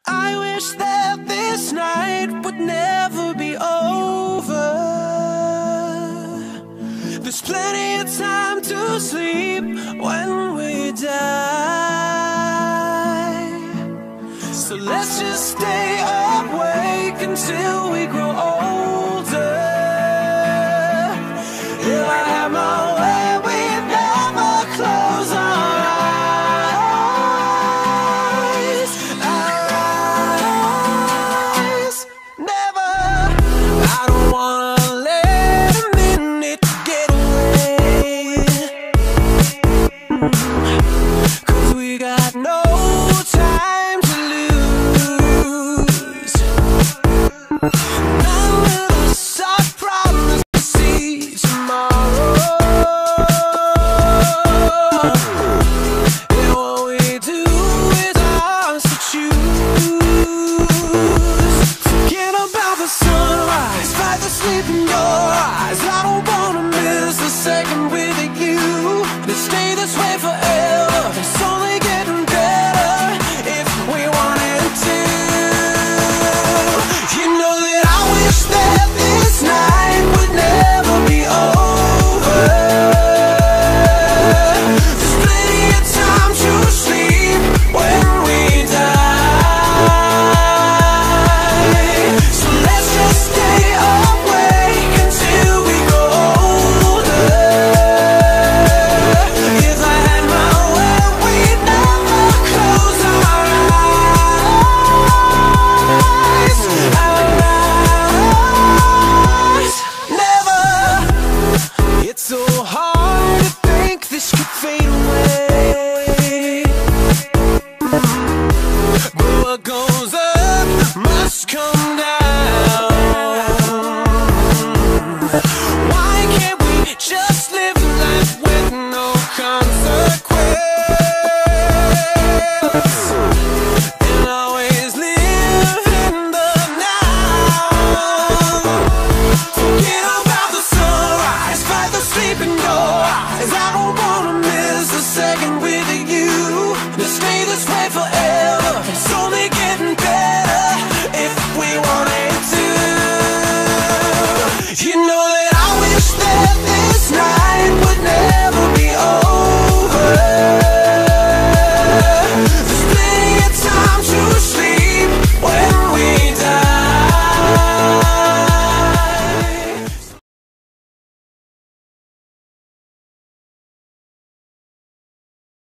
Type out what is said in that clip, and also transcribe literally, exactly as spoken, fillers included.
I wish that this night would never be over. There's plenty of time to sleep when we die. So let's just stay awake until we grow older. If I had my way, we'd never close our eyes. Our eyes, never. I don't wanna let a minute get away, 'cause we got no time to lose. None of us are promised to see tomorrow. And what we do is ours to choose. Forget about the sunrise, fight the sleep in your eyes. I don't wanna miss a second with you. Let's stay this way forever. It's only getting better if we wanted to. You know that I wish that this night would never be over. There's plenty of time to sleep when we die. So let's just stay awake until we grow older. If I had my way, we'd never close our eyes. Our eyes, never. It's so hard to think this could fade away, but what goes up must come down. Why can't we just live life with no consequence, and always live in the now? Forget about the sunrise, fight the sleep in your eyes. I don't wanna miss a second with you. Let's stay this way forever.